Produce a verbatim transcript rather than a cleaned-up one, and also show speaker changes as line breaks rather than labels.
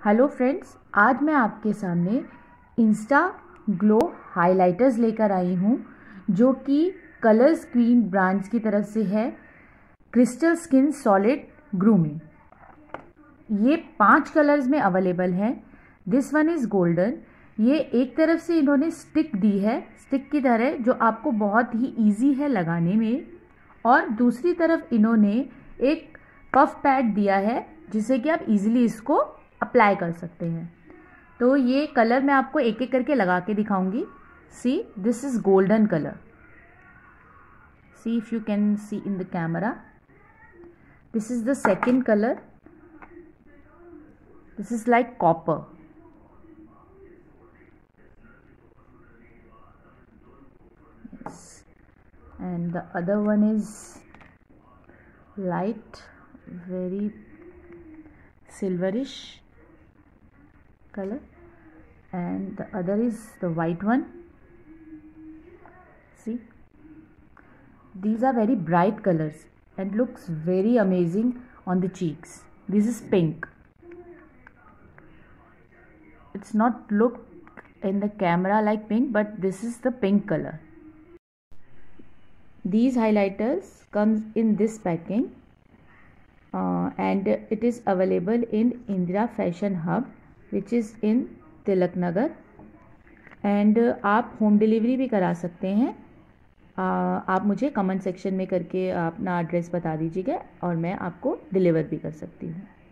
Hello friends, आज मैं आपके सामने इंस्टा ग्लो हाइलाइटर्स लेकर आई हूँ जो कि कलर्स क्वीन ब्रांड्स की तरफ से है। क्रिस्टल स्किन सॉलिड ग्रूमिंग, ये पांच कलर्स में अवेलेबल है। This one is golden. ये एक तरफ से इन्होंने स्टिक दी है, स्टिक की तरह, जो आपको बहुत ही इजी है लगाने में, और दूसरी तरफ इन्होंने एक पफ पैड दिया है जिससे कि आप इजीली इसको अप्लाई कर सकते हैं। तो ये कलर मैं आपको एक एक करके लगा के दिखाऊंगी। See, this is golden colour. See if you can see in the camera, this is the second colour. This is like copper. And the other one is light, very silverish color, and the other is the white one. See, these are very bright colors and looks very amazing on the cheeks. This is pink. It's not look in the camera like pink, but this is the pink color. These highlighters comes in this packing uh, and it is available in Indira Fashion Hub, which is in Tilak Nagar, and uh, आप home delivery भी करा सकते हैं। uh, आप मुझे comment section में करके अपना एड्रेस बता दीजिएगा और मैं आपको डिलीवर भी कर सकती हूँ।